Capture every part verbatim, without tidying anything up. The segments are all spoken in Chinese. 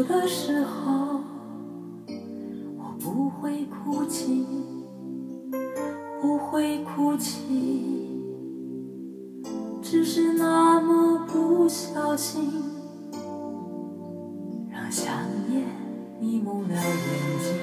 的时候，我不会哭泣，不会哭泣，只是那么不小心，让想念迷蒙了眼睛。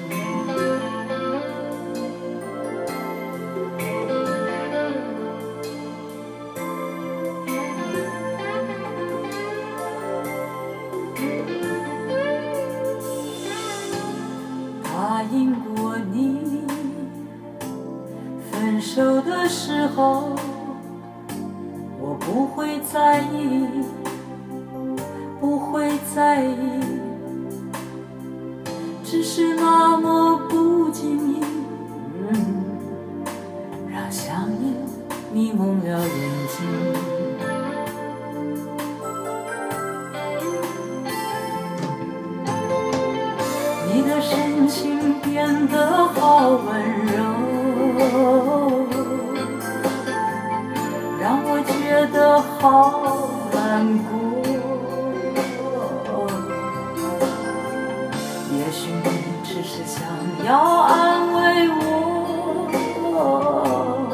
答应过你，分手的时候我不会在意，不会在意，只是那么不经意，嗯，让想念迷蒙了眼睛。你的神情变得好温柔，让我觉得好难过。也许你只是想要安慰我，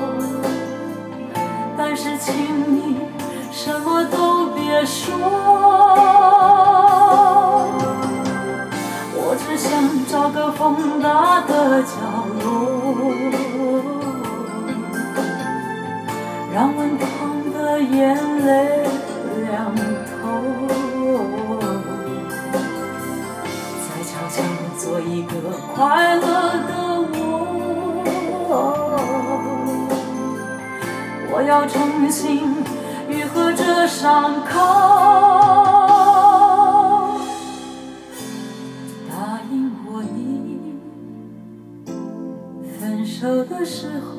但是请你什么都别说。我只想找个风大的角落，让温烫的眼泪凉透，再悄悄做一个快乐的我。我要重新愈合这伤口。答应过你，分手的时候